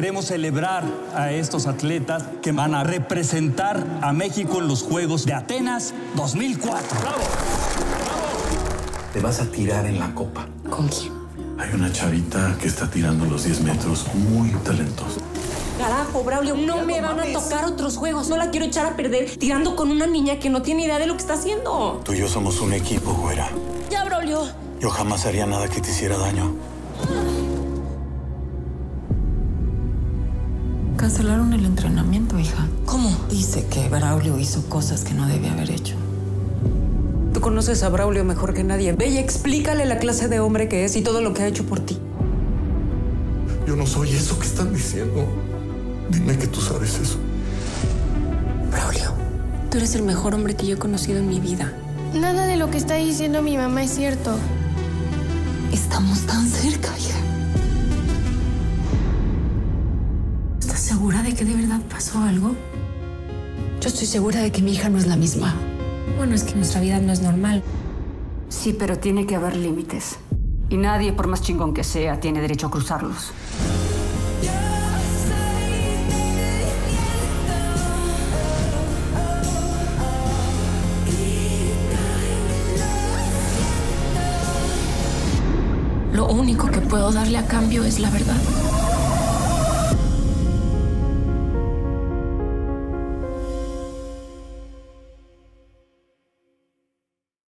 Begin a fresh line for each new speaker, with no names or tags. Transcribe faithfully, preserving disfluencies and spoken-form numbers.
Queremos celebrar a estos atletas que van a representar a México en los Juegos de Atenas dos mil cuatro. ¡Bravo! ¡Bravo!
Te vas a tirar en la copa.
¿Con quién?
Hay una chavita que está tirando los diez metros muy talentosa.
Carajo, Braulio, no me van a tocar otros juegos. No la quiero echar a perder tirando con una niña que no tiene idea de lo que está haciendo.
Tú y yo somos un equipo, güera.
Ya, Braulio.
Yo jamás haría nada que te hiciera daño.
Cancelaron el entrenamiento, hija.
¿Cómo?
Dice que Braulio hizo cosas que no debe haber hecho.
Tú conoces a Braulio mejor que nadie. Ve y explícale la clase de hombre que es y todo lo que ha hecho por ti.
Yo no soy eso que están diciendo. Dime que tú sabes eso.
Braulio, tú eres el mejor hombre que yo he conocido en mi vida.
Nada de lo que está diciendo mi mamá es cierto.
Estamos tan cerca, hija.
¿Estás segura de que de verdad pasó algo?
Yo estoy segura de que mi hija no es la misma.
Bueno, es que nuestra vida no es normal.
Sí, pero tiene que haber límites. Y nadie, por más chingón que sea, tiene derecho a cruzarlos.
Lo único que puedo darle a cambio es la verdad.